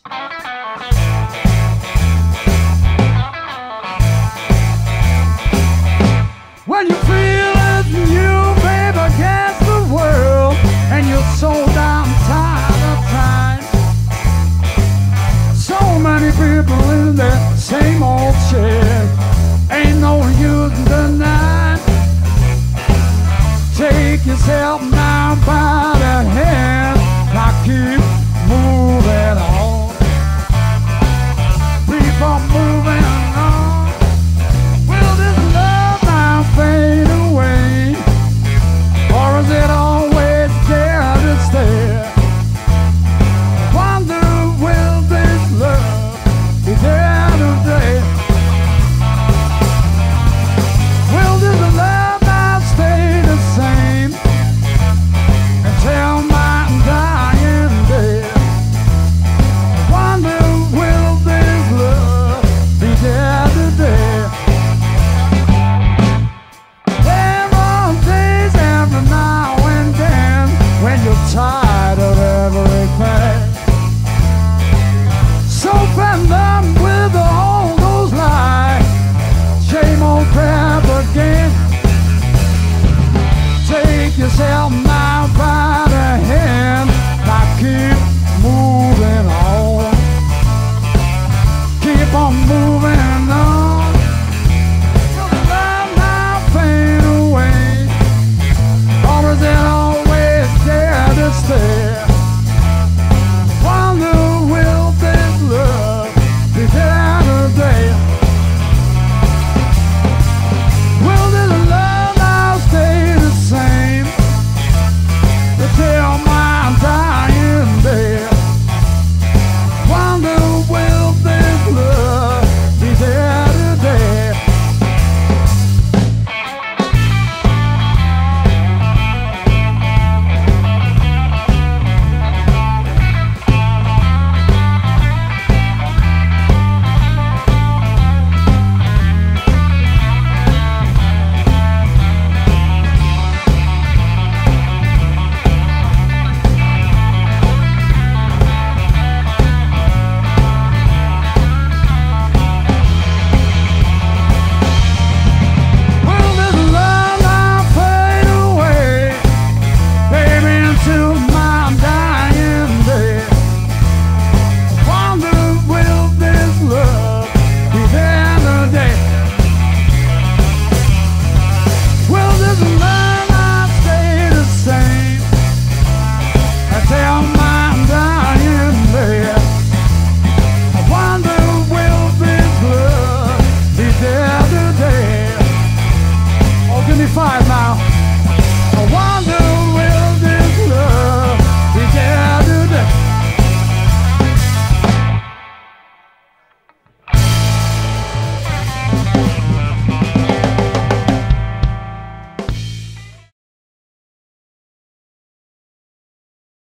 When you feel as you, babe, against the world, and you're so damn tired of trying. So many people in that same old shit, ain't no use in denying. Take yourself now by the hand, now keep moving on. Keep on moving on. Will this love now fade away, or is it always there to stay? Wonder, will this love be there today? Will this love now stay the same until my dying day? Wonder, will this love be there today? There are days every now and then when you're tired of everything.